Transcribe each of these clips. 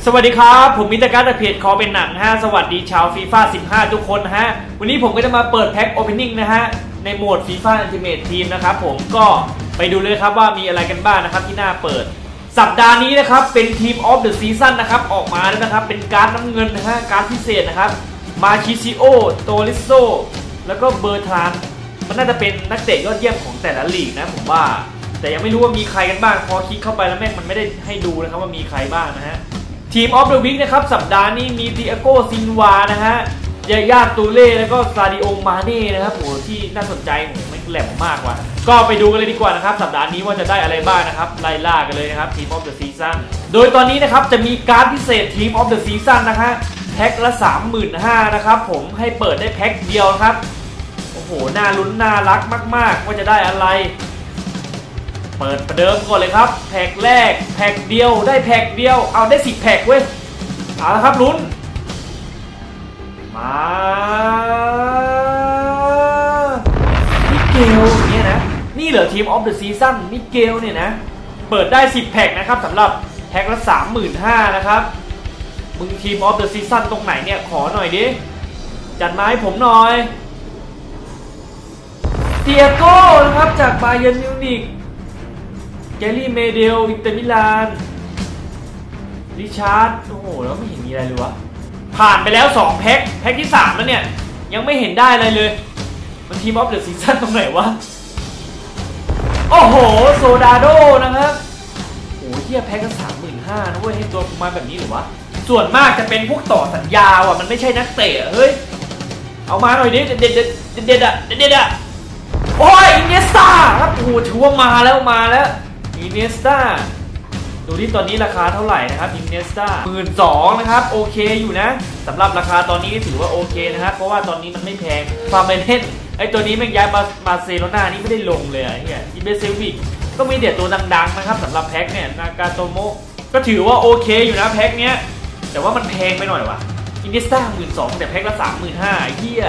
สวัสดีครับผมมิตรการเพจคอเป็นหนังฮะสวัสดีชาวฟีฟ่า15ทุกคนนะฮะวันนี้ผมก็จะมาเปิดแพ็คโอเพนนิ่งนะฮะในโหมดฟีฟ่าอัลติเมททีมนะครับผมก็ไปดูเลยครับว่ามีอะไรกันบ้างนะครับที่น่าเปิดสัปดาห์นี้นะครับเป็นทีมออฟเดอะซีซั่นนะครับออกมาแล้วนะครับเป็นการ์ดน้ำเงินนะฮะการ์ดพิเศษนะครับมาชิซิโอโตริโซแล้วก็เบอร์ทรานมันน่าจะเป็นนักเตะยอดเยี่ยมของแต่ละลีกนะผมว่าแต่ยังไม่รู้ว่ามีใครกันบ้างพอคลิกเข้าไปแล้วแม่งมันไม่ได้ให้ดูนะครับว่ามีใครบ้างนะฮะทีมออฟเดอะวีคนะครับสัปดาห์นี้มีดิอาโกซินวานะฮะยาย่าตูเล่แล้วก็ซาดิโอมาเน่นะครับโหที่น่าสนใจโหไม่แหลมมากว่ะก็ไปดูกันเลยดีกว่านะครับสัปดาห์นี้ว่าจะได้อะไรบ้างนะครับไล่ล่ากันเลยนะครับทีมออฟเดอะซีซั่นโดยตอนนี้นะครับจะมีการ์ดพิเศษทีมออฟเดอะซีซั่นนะฮะแพ็คละ 35,000 นะครับผมให้เปิดได้แพ็คเดียวนะครับโอ้โหน่าลุ้นน่ารักมากๆว่าจะได้อะไรเปิดประเดิมก่อนเลยครับแพ็คแรกแพ็คเดียวได้แพ็คเดียวเอาได้10แพ็คเว้ยเอาละครับลุ้นมามิเกลเนี่ยนะนี่เหรอทีมออฟเดอะซีซั่นมิเกลเนี่ยนะเปิดได้10แพ็คนะครับสำหรับแพ็คละ 35,000 นะครับมึงทีมออฟเดอะซีซั่นตรงไหนเนี่ยขอหน่อยดิจัดมาให้ผมหน่อยเตียโก้นะครับจากบาเยิร์นมิวนิกแกรี่เมเดลอินเตอร์มิลานริชาร์ดโอ้โหแล้วไม่เห็นมีอะไรเลยวะผ่านไปแล้ว2แพ็คที่3แล้วเนี่ยยังไม่เห็นได้อะไรเลยมันทีมออฟเดอะซีซั่นตรงไหนวะโอ้โหโซดาโดนะครับโอ้โหเทียบแพ็คกัน 35,000 นะเว้ยให้ตัวมาแบบนี้หรือวะส่วนมากจะเป็นพวกต่อสัญญาว่ะมันไม่ใช่นักเตะเฮ้ยเอามาหน่อยดิเด็ดอ่ะโอ้ยอินเนสตาครับโอ้โหถือว่ามาแล้วอินเนสตาดูที่ตอนนี้ราคาเท่าไหร่นะครับอินเนสตา12,000นะครับโอเคอยู่นะสำหรับราคาตอนนี้ถือว่าโอเคนะครับเพราะว่าตอนนี้มันไม่แพงฟาร์เมเนนไอตัวนี้แม่งย้ายมาบาร์เซโลนานี่ไม่ได้ลงเลยไอ้เหี้ยอิเบเซวิกก็มีเด็ดตัวดังๆนะครับสำหรับแพ็คเนี่ยนากาโตโมะก็ถือว่าโอเคอยู่นะแพ็คเนี้ยแต่ว่ามันแพงไปหน่อยว่ะอินเนสตา12,000แต่แพ็คละ 35,000 ไอ้เหี้ย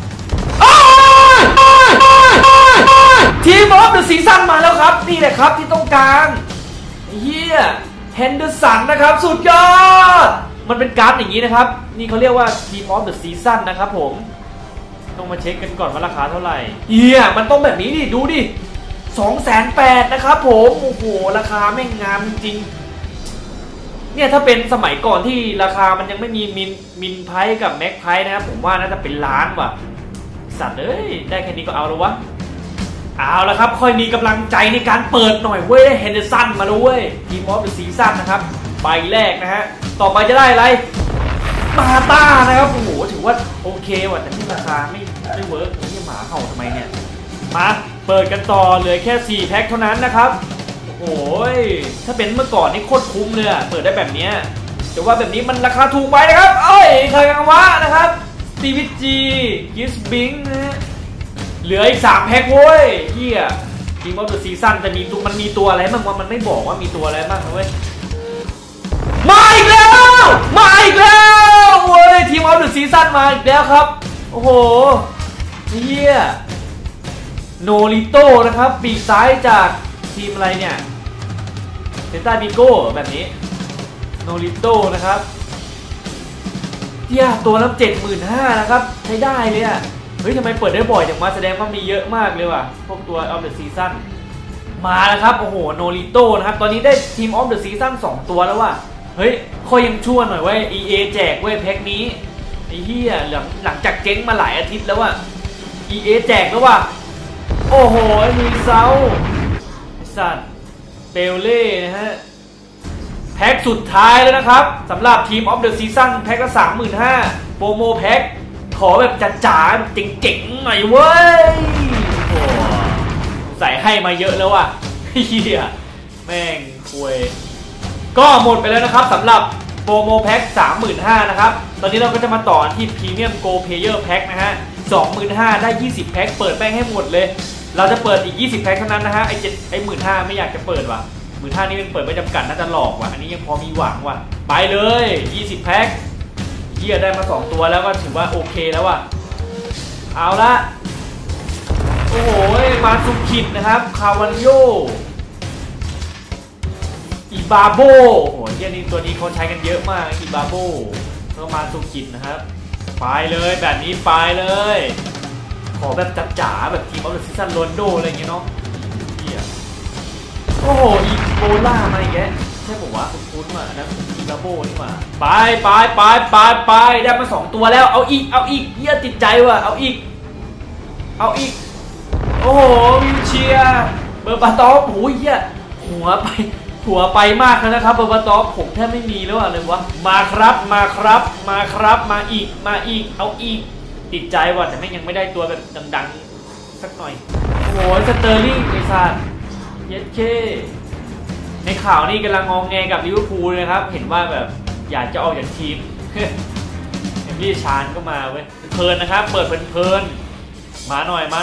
ทีมออฟเดอะซีซั่นมาแล้วครับนี่แหละครับที่ต้องการเฮียเฮนเดอร์สันนะครับสุดยอดมันเป็นการ์ดอย่างนี้นะครับนี่เขาเรียกว่าทีมออฟเดอะซีซั่นนะครับผมต้องมาเช็คกันก่อนว่าราคาเท่าไหร่เฮียมันต้องแบบนี้ดิดูดิ 280,000 นะครับผมโอ้โหราคาแม่งงามจริงเนี่ยถ้าเป็นสมัยก่อนที่ราคามันยังไม่มีมินไพร์กับแม็กไพร์นะครับผมว่าน่าจะเป็นล้านว่ะสัตว์เอ้ยได้แค่นี้ก็เอาแล้ววะเอาละครับค่อยมีกำลังใจในการเปิดหน่อยเว้ยเฮนเดอร์สันมาด้วยทีมออฟเดอะซีซั่นนะครับใบแรกนะฮะต่อไปจะได้อะไรมาต้านะครับโอ้โหถือว่าโอเคว่ะแต่ที่ราคาไม่เวิร์กที่หมาเห่าทำไมเนี่ยมาเปิดกันต่อเหลือแค่4แพ็คเท่านั้นนะครับโอ้โหถ้าเป็นเมื่อก่อนนี่โคตรคุ้มเลยเปิดได้แบบนี้แต่ว่าแบบนี้มันราคาถูกไปนะครับเอ้ยใครกันวะนะครับสตีวิจีกิสบิงนะเหลืออีก3แพ็คเว้ยเฮียทีมออฟเดอะซีซั่นจะมันมีตัวอะไรบ้างวะมันไม่บอกว่ามีตัวอะไรบ้างนะเว้ยมาอีกแล้วเว้ยทีมออฟเดอะซีซั่นมาอีกแล้วครับโอ้โหเฮียโนริโต้นะครับปีกซ้ายจากทีมอะไรเนี่ยเซนต้าบิโก้แบบนี้โนริโต้นะครับเฮียตัวละ 75,000 นะครับใช้ได้เลยอะเฮ้ยทำไมเปิดได้บ่อยจังวะแสดงว่ามีเยอะมากเลยว่ะพวกตัวออฟเดอะซีซั่นมาแล้วครับโอ้โหโนริโต้นะครับตอนนี้ได้ทีมออฟเดอะซีซั่น2ตัวแล้วว่ะเฮ้ยค่อยยังชั่วหน่อยเว้ย EA แจกเว้ยแพ็คนี้ไอ้เหี้ยหลังจากเจ๊งมาหลายอาทิตย์แล้วว่ะ EA แจกแล้วว่ะโอ้โหลุยเซาสัตว์เปเล่นะฮะแพ็คสุดท้ายแล้วนะครับสำหรับทีมออฟเดอะซีซั่นแพ็คละ 35,000 โปรโมแพ็คขอแบบจ๋าๆแบบเจ๋งๆหน่อยเว้ยโอ้ใส่ให้มาเยอะแล้วว่ะเฮียแม่งคุยก็หมดไปแล้วนะครับสำหรับโปรโมแพ็ค 35,000 นะครับตอนนี้เราก็จะมาต่อที่พรีเมียมโกเพเยอร์แพ็คนะฮะ 25,000 ได้20แพ็คเปิดแม่งให้หมดเลยเราจะเปิดอีก20แพ็คเท่านั้นนะฮะไอ้ 15,000 ไม่อยากจะเปิดว่ะ 15,000 นี่มันเปิดไม่จำกัดน่าจะหลอกว่ะอันนี้ยังพอมีหวังว่ะไปเลย20แพ็คเฮียได้มา2ตัวแล้วก็ถือว่าโอเคแล้วว่ะเอาละโอ้โหมาซุคิดนะครับคาวานโยอิบบาโบโอ้ยนี่ตัวนี้เขาใช้กันเยอะมากอีบาโบก็มาสุกินนะครับไปเลยแบบนี้ไปเลยขอแบบจัดจ๋าแบบทีมออฟเดอะซีซั่นโรนโดอะไรอย่างเงี้ยเนาะโอ้โหอีโบล่ามาอีกแล้วใช่ผมว่าคุ้นๆมานะอีบาโบนี่มาไปได้มา2ตัวแล้วเอาอีกเฮียติดใจว่ะเอาอีกโอ้โหวิวเชียเบอร์บาตอฟโอ้ยเฮียหัวไปมากแล้วนะครับเบอร์บาตอฟผมแทบไม่มีแล้วอะไรวะมาครับมาอีกเอาอีกติดใจว่ะแต่ไม่ยังไม่ได้ตัวแบบดังๆสักหน่อยโอ้ยสเตอร์ลิงไอ้สัสเย็ดเคในข่าวนี่กำลังงองแงกับลิเวอร์พูลเลยครับเห็นว่าแบบอยากจะออกจากทีมเอมลี่ชานก็มาเว้ยเพลินนะครับเปิดเพลินมาหน่อย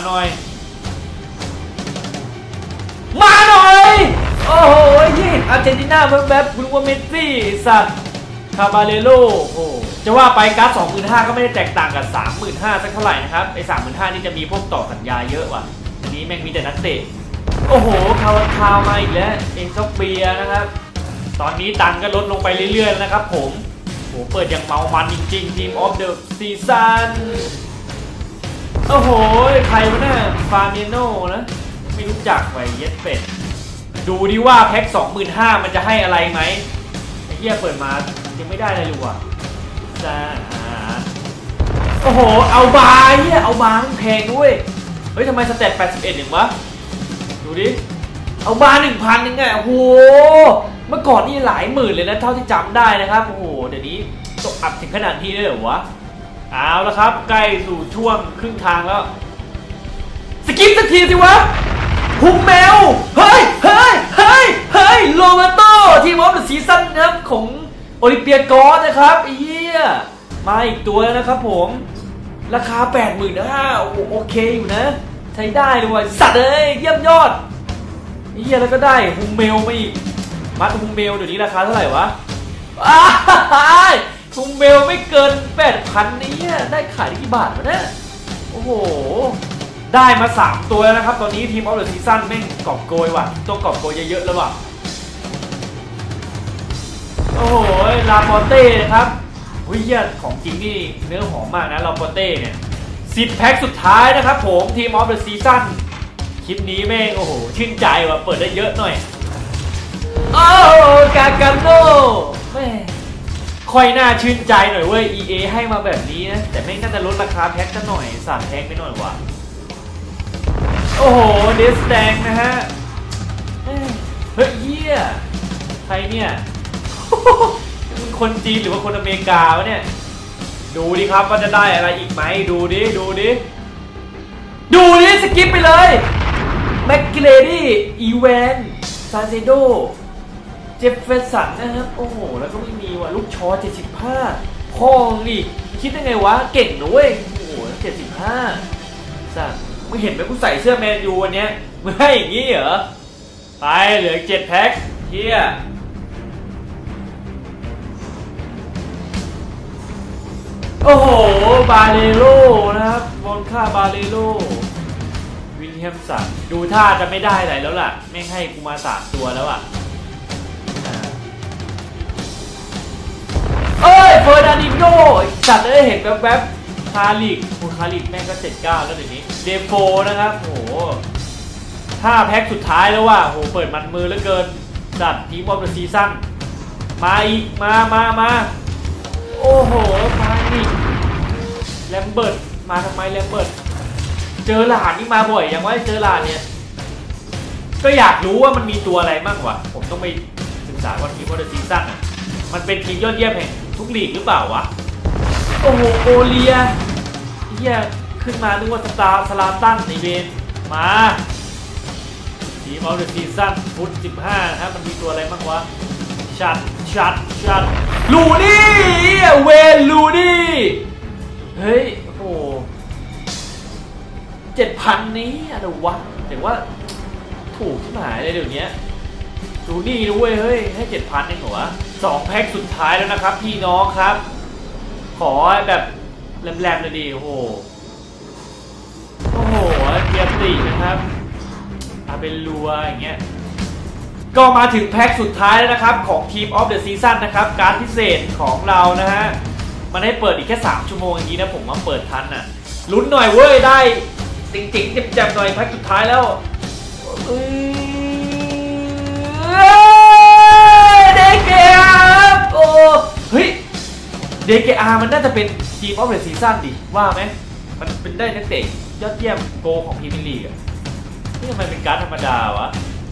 โอ้โหยี่อาร์เจนตินาแบบคุณว่าเมสซี่สัตว์คาบาเลโลโอ้จะว่าไปการ์ด 25,000 ก็ไม่ได้แตกต่างกับ 35,000 สักเท่าไหร่นะครับไอ้ 35,000 นี่จะมีพวกต่อสัญญาเยอะว่ะอันนี้แม่งมีแต่นักเตะโอ้โหคาวมาอีกแล้วเอ็นซอฟเบียนะครับตอนนี้ตังก็ลดลงไปเรื่อยๆนะครับผมโหเปิดอย่างเมามันจริงๆทีมออฟเดอะซีซั่นโอ้โหใครวะเนี่ยฟาเมโน่นะไม่รู้จักไว้เย็ดเป็ดดูดิว่าแพ็ค 25,000 มันจะให้อะไรไหมไอ้เหี้ยเปิดมายังไม่ได้เลยลูกว่ะจ้าโอ้โหเอาบาร์เหี้ยเอาบาร์แพงด้วยเฮ้ยทำไมสเตต81อย่างวะดูดิเอาบาร์ 1,000 ยังไงโอ้โหเมื่อก่อนนี่หลายหมื่นเลยนะเท่าที่จำได้นะครับโอ้โหเดี๋ยวนี้ตกอับถึงขนาดนี้เลยเหรอวะเอาแล้วครับใกล้สู่ช่วงครึ่งทางแล้วสกิปสักทีสิวะฮุมเมลเฮ้ยโรเบโตทีมออฟเดอะซีซั่นนะครับของโอลิมเปียกอสนะครับเฮียมาอีกตัวแล้วนะครับผมราคา 85,000 โอเคอยู่นะใช้ได้ด้วยสัตว์เลยเยี่ยมยอดเฮียแล้วก็ได้ฮุมเมลมาอีกมัดฮุมเมลเดี๋ยวนี้ราคาเท่าไหร่วะฮุมเมลไม่เกิน 8,000 นี่ได้ขายได้กี่บาทวะเนี่ยโอ้โหได้มา3ตัวแล้วนะครับตอนนี้ทีมออฟเดอะซีซั่นแม่งกอบโกยว่ะต้องกอบโกยเยอะๆแล้วว่ะโอ้โหลาปอเต้นะครับเฮียของจริงนี่เนื้อหอมมากนะลาปอเต้เนี่ย10 แพ็คสุดท้ายนะครับผมทีมออฟเดอะซีซั่นคลิปนี้แม่งโอ้โหชื่นใจว่ะเปิดได้เยอะหน่อยโอ้กาการโน่แม่ค่อยน่าชื่นใจหน่อยเว้ย EA ให้มาแบบนี้นะแต่ไม่น่าจะลดราคาแพ็คกันหน่อย3 แพ็คไปหน่อยว่ะโอ้โหเดสแดงนะฮะเฮ้ยเหี้ยใครเนี่ยมึงคนจีนหรือว่าคนอเมริกาวะเนี่ยดูดิครับว่าจะได้อะไรอีกไหมดูดิสกิปไปเลยแม็กกิเลดี้อีแวนซาเซโดเจฟเฟอร์สันนะครับโอ้โหแล้วก็ไม่มีว่ะลูกชอ75พ่อดิคิดได้ไงวะเก่งนะเว้ยโอ้โห75สั่งมึงเห็นไหมกูใส่เสื้อแมนยูวันนี้มึงให้อย่างงี้เหรอไปเหลือ7 แพ็คเฮียโอ้โหบาเลโลนะครับบอลค่าบาเลโลวิลเลียมสันดูท่าจะไม่ได้อะไรแล้วล่ะไม่ให้กูมา3 ตัวแล้วอ่ะเอ้ยเฟอร์นันดิโญสัตว์เห็นแวบๆคาลิกแม่งก็79แล้วเดี๋ยวนี้เดโฟนะครับโอ้โห5 แพ็คสุดท้ายแล้วว่ะโหเปิดมันมือเหลือเกินจัดทีมออฟเดอะซีซั่นมาอีกมาโอ้โหมาอีกแลมเบิร์ตมาทำไมแลมเบิร์ตเจอหลานนี่มาบ่อยยังว่าเจอหลานเนี่ยก็อยากรู้ว่ามันมีตัวอะไรบ้างวะผมต้องไปศึกษาว่าทีมออฟเดอะซีซั่นมันเป็นทีมยอดเยี่ยมแห่งทุกลีกหรือเปล่าวะโอ้โหโอเลียเฮียขึ้นมานึกว่าสลาตันในเวนมาทีมออฟเดอะซีซั่นฟุต15นะครับมันมีตัวอะไรบ้างวะชัดลูนี่เวนลูนี่เฮ้ยโอ้โห 7,000 นี้อะไรวะแต่ว่าถูกที่หายเลยเดี๋ยวนี้ดูนี่ด้วยเฮ้ยให้ 7,000 เองเหรอวะ2 แพ็คสุดท้ายแล้วนะครับพี่น้องครับขอแบบแรมๆเลยดิโอ้โหเกียร์ตีนะครับอาเบลลัวอย่างเงี้ยก็มาถึงแพ็คสุดท้ายแล้วนะครับของ Team of the Season นะครับการพิเศษของเรานะฮะมันให้เปิดอีกแค่3ชั่วโมงอย่างนี้นะผมว่าเปิดทันน่ะลุ้นหน่อยเว้ยได้จริงๆเจ็บๆหน่อยแพ็คสุดท้ายแล้วเดเกอาโอ้เฮ้ยเดเกอามันน่าจะเป็น Team of the Season ดิว่าไหมมันเป็นได้นักเตะยอดเยี่ยมโกของพรีเมียร์ลีกนี่ทำไมเป็นการ์ดธรรมดาวะ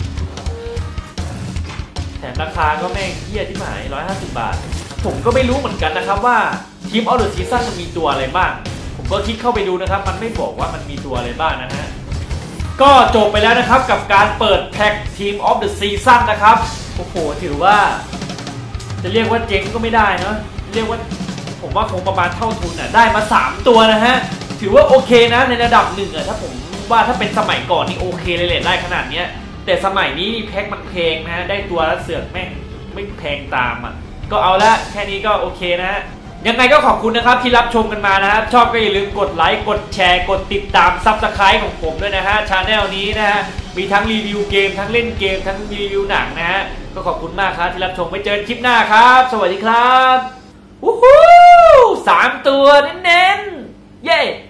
แถมราคาก็แม่งเหี้ยที่หมาย150 บาทผมก็ไม่รู้เหมือนกันนะครับว่า Team of the Season มันมีตัวอะไรบ้างผมก็คลิกเข้าไปดูนะครับมันไม่บอกว่ามันมีตัวอะไรบ้างนะฮะก็จบไปแล้วนะครับกับการเปิดแพ็ค Team of the Season นะครับโอ้โหถือว่าจะเรียกว่าเจ๊งก็ไม่ได้เนาะเรียกว่าผมว่าคงประมาณเท่าทุนอ่ะได้มา3ตัวนะฮะถือว่าโอเคนะในระดับหนึ่งอ่ะถ้าผมว่าถ้าเป็นสมัยก่อนนี่โอเคเลยแหละได้ขนาดเนี้ยแต่สมัยนี้แพ็คมันแพงนะฮะได้ตัวแล้วเสือกแม่งไม่แพงตามอ่ะก็เอาละแค่นี้ก็โอเคนะฮะยังไงก็ขอบคุณนะครับที่รับชมกันมานะครับชอบก็อย่าลืมกดไลค์กดแชร์กดติดตาม Subscribe ของผมด้วยนะฮะชาแนลนี้นะฮะมีทั้งรีวิวเกมทั้งเล่นเกมทั้งรีวิวหนังนะฮะก็ขอบคุณมากครับที่รับชมไว้เจอกันคลิปหน้าครับสวัสดีครับวู้ฮู้3 ตัวเน้นๆเย้